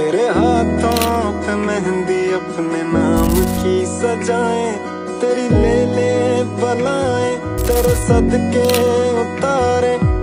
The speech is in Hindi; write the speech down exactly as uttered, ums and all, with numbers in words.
तेरे हाथों पे मेहंदी अपने नाम की सजाएं, तेरी ले ले बलाएं, तेरे सदके उतारे।